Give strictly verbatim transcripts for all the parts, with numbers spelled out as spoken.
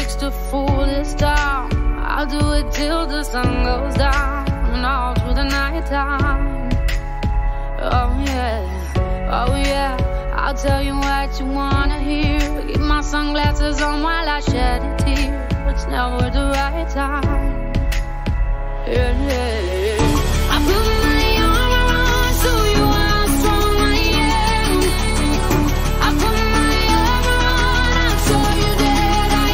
takes to fool this town. I'll do it till the sun goes down and all through the night time. Oh yeah, oh yeah, I'll tell you what you wanna hear. Keep my sunglasses on while I shed a tear. It's never the right time. Yeah, yeah. I put my arm around so you how strong I am. I put my arm around and show you that I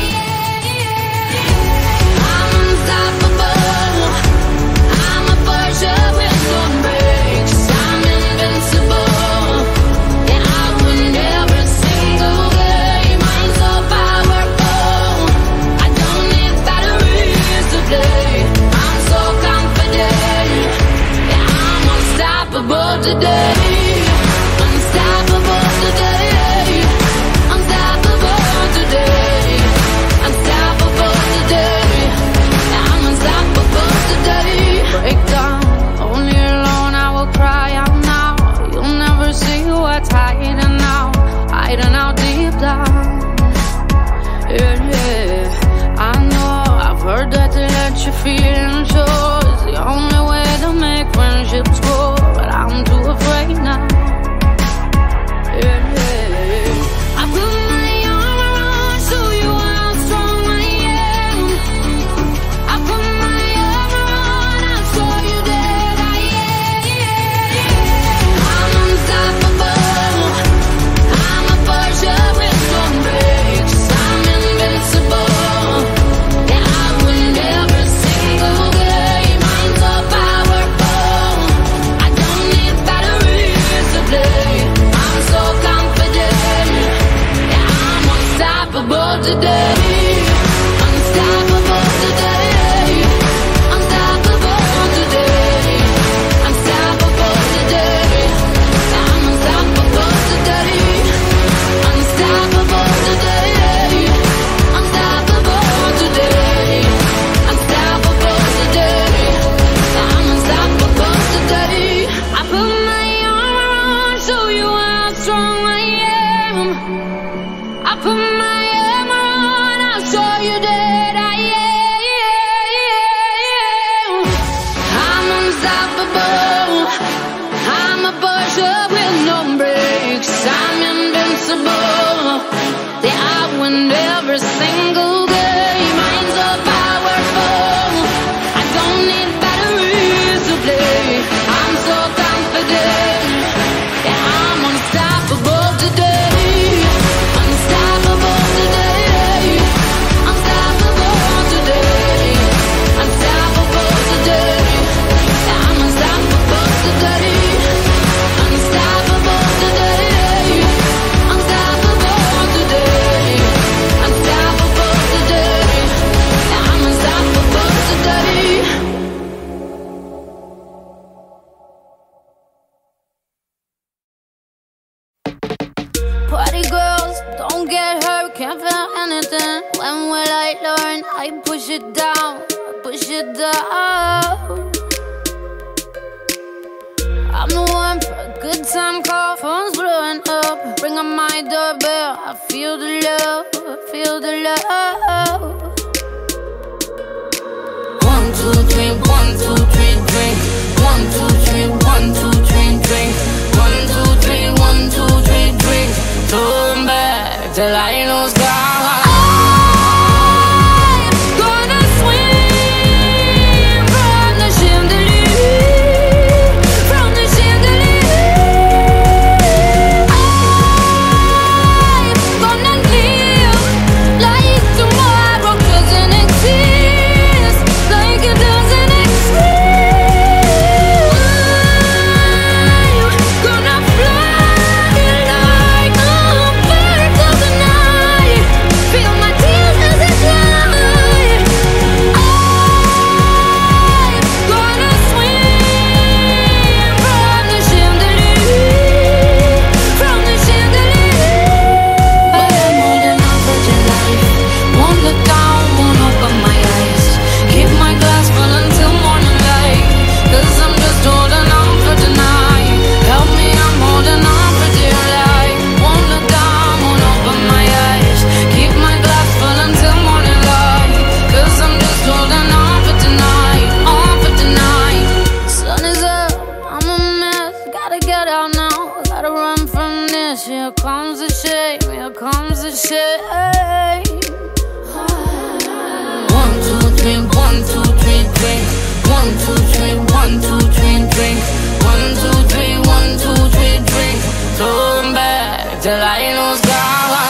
am. I'm unstoppable. I'm a Porsche with no brakes. I'm invincible. Yeah, I win every single game. I'm so powerful. I don't need batteries to play. I'm so confident. Yeah, I'm unstoppable today. Unstoppable today. Unstoppable today. Unstoppable today. Yeah, I'm unstoppable today. Break down, only alone I will cry out now. You'll never see what's hiding out, hiding out deep down. Yeah, yeah, I know, I've heard that to let you feel and show is the only way to make friendships grow, but I'm too afraid now. Yeah, yeah, I put my arm around so you how strong I am. I put my arm around and show you that I am. I'm unstoppable. I'm a Porsche with no brakes. I'm invincible. Yeah, I win every single game. I'm so powerful. I don't need batteries to play. I'm so confident. Yeah, I'm unstoppable today. Unstoppable today. Unstoppable today. Unstoppable today. Yeah, I'm unstoppable today. Unstoppable today. Unstoppable today. Unstoppable today. Yeah, I'm unstoppable today. I put my arm around, show you how strong I am. I put my arm around, I'll show you that I am. I'm unstoppable. I'm a Porsche with no brakes. I'm invincible. Yeah, I win every single game. I'm so powerful. I don't need batteries to play. I'm so confident. Yeah, I'm unstoppable today. Unstoppable today. Unstoppable today. Unstoppable today. Yeah, I'm unstoppable today. Unstoppable today. Unstoppable today. Unstoppable today. Yeah, I'm unstoppable today. Party girls, don't get hurt, can't feel anything. When will I learn? I push it down, I push it down. I'm the one for a good time call, phone's blowing up. Ring on my doorbell, I feel the love, I feel the love. One, two, three, one, two, three, drink. One, two, three, one, two, three, drink. One, two, three, one, two, three, drink. Turn back till I lose God. I'm gonna swim from the chandelier, from the chandelier. I'm gonna live like tomorrow doesn't exist, like it doesn't exist. I'm gonna fly like a bird of the night. one, two, three, one, two, three, drink. One, two, three, one, two, three, drink. Turn back till I know gone.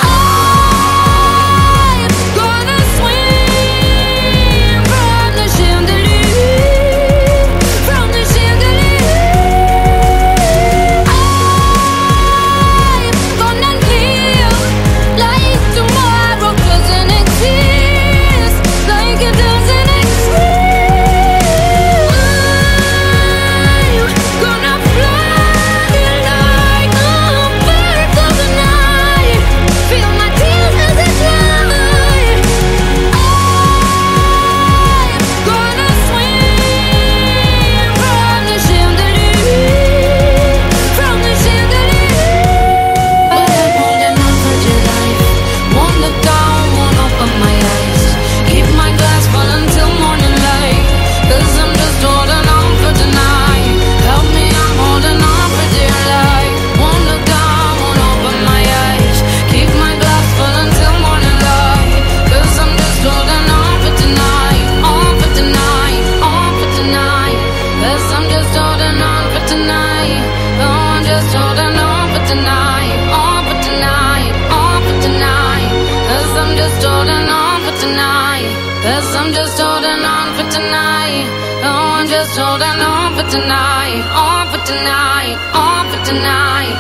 Holding on for tonight, on for tonight, on for tonight.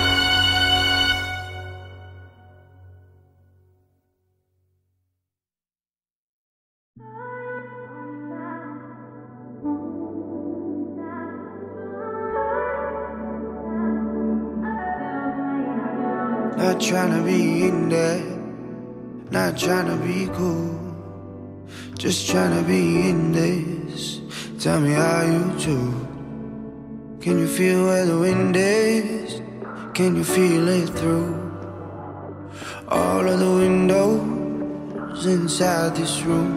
Not tryna be in there, not tryna be cool, just tryna be in this. Tell me how you do. Can you feel where the wind is? Can you feel it through all of the windows inside this room?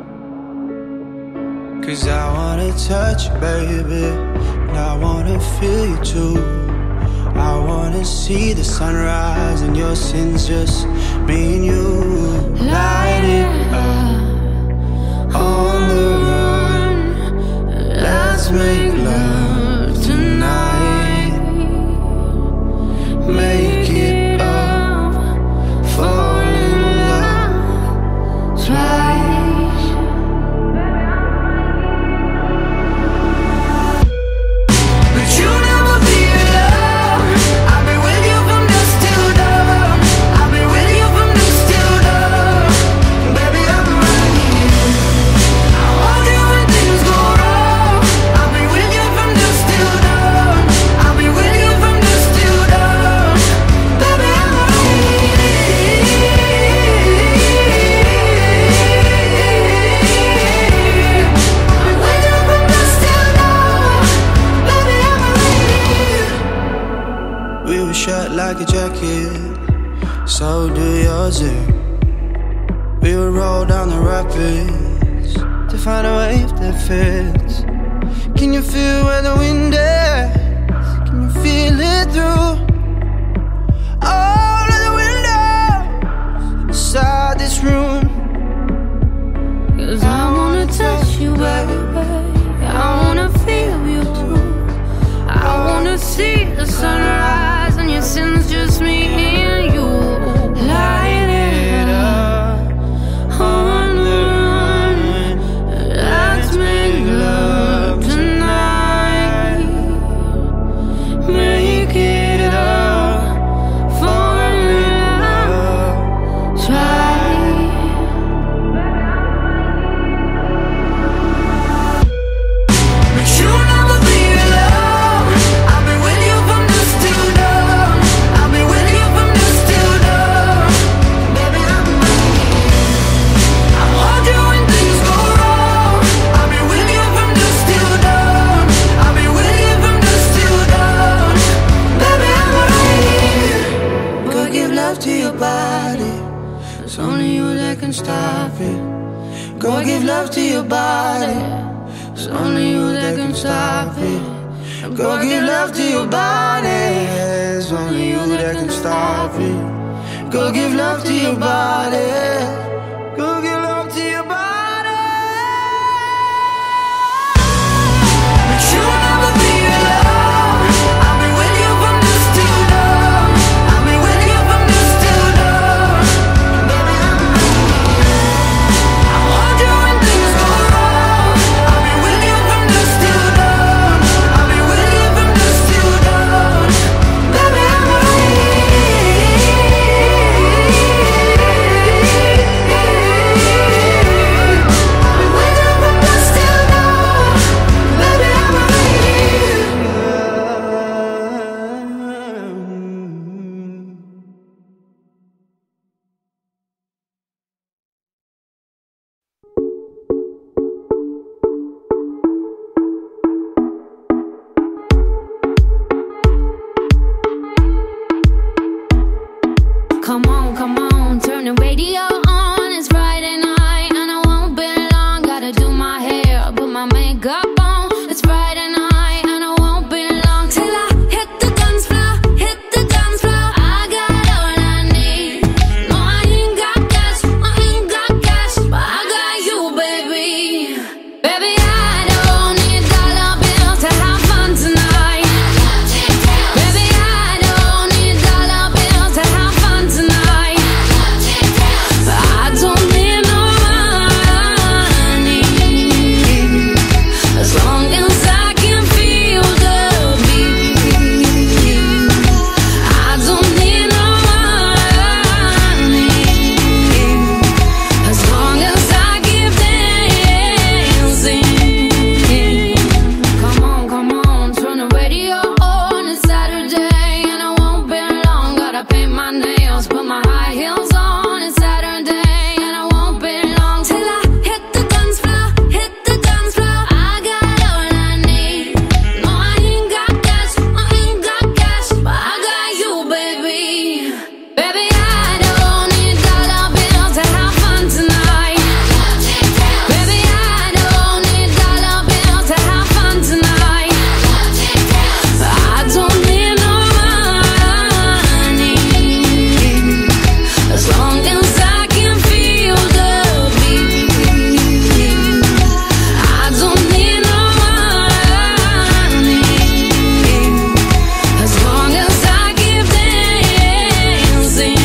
Cause I wanna touch you, baby, and I wanna feel you too. I wanna see the sunrise and your sins, just me and you. Light it up on the run. Let's make love tonight. Make it up, fall in love twice. But you never be alone. I'll be with you from dusk till dawn. I'll be with you from dusk till dawn. Baby, I'm right here. I hold you when things go wrong. I'll be with you from dusk till dawn. I'll be with you from dusk till dawn. Baby, I'm right here. I'll be with you from dusk till dawn. Baby, I'm right here. We were shut like a jacket, so do yours. eh? We would roll down the rapids to find a wave that fits. Can you feel where the wind is? Can you feel it through all of the windows inside this room? Cause I wanna touch you, baby. I wanna feel you too. I wanna see the sunrise and your sins, just me and you. Light it up on the run. Let's make love tonight. Make it up, fall in love twice. But you never be alone. I'll be with you from dusk till dawn. I'll be with you from dusk till dawn. Baby, I'm right here. I hold you when things go wrong. I'll be with you from dusk till dawn. I'll be with you from dusk till dawn. Baby, I'm right here. Go give love to your body. It's only you that can stop it. Go give love to your body. It's only you that can stop it. Go give love to your body. It's only you that can stop it. Go give love to your body. Go give love to your body. wake up on. It's Friday night and I won't be long till I hit the dance floor, hit the dance floor. I got all I need. No, I ain't got cash, I ain't got cash, but I got you, baby. Baby, I don't need dollar bills to have fun tonight. Baby, I don't need dollar bills to have fun tonight. But I don't need no money, as long as I can feel the beat. I don't need no money, as long as I keep dancing. Come on, come on, turn the radio on. It's Saturday and I won't be long. Gotta paint my nails, put my high heels on. It's Saturday and I won't be long till I hit the dance floor, hit the dance floor. I got all I need. No, I ain't got cash, I ain't got cash, but I got you, baby. Baby, I don't need dollar bills to have fun tonight. Baby, I don't need dollar bills to have fun tonight. But I don't need no money, as long as I can feel the beat. I don't need no money, as long as I keep dancing.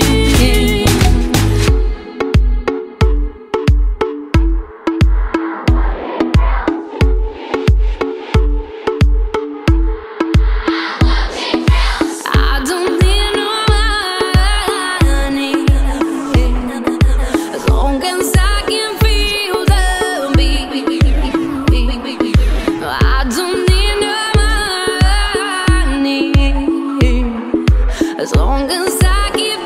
I don't need no money, as long as I can feel the beat. I don't need no money, as long as I keep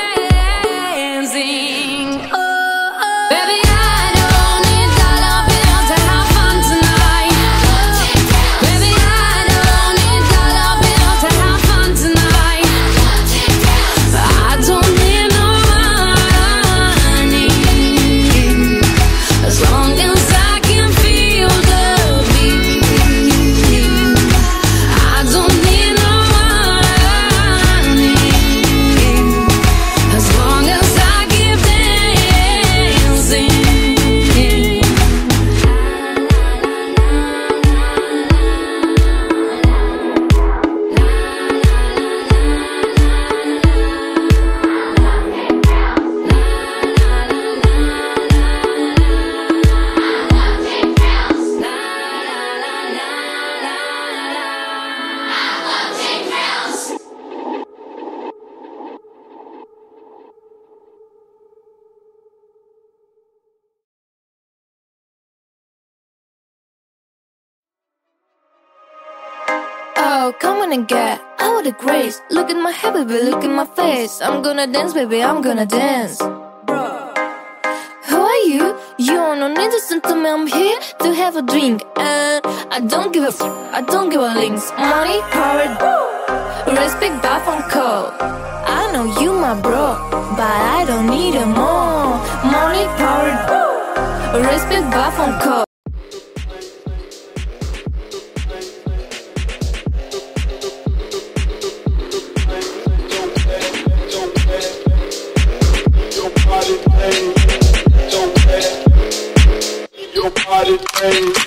dancing. Oh, oh. Baby, I don't need dollar bills to have fun tonight. Baby, I don't need dollar bills to have fun tonight. But I don't need no money, as long as I can feel the beat. I don't need no money, as long as I keep dancing. Oh, come on and get out of the grace. Look at my hair, baby, look at my face. I'm gonna dance, baby, I'm gonna dance. Who are you? You don't need to listen to me, I'm here to have a drink. And I don't give a f, I don't give a links. Money, power, respect, buff and code. I know you my bro, but I don't need it more. Money, power, respect, buff and code. Your body, baby.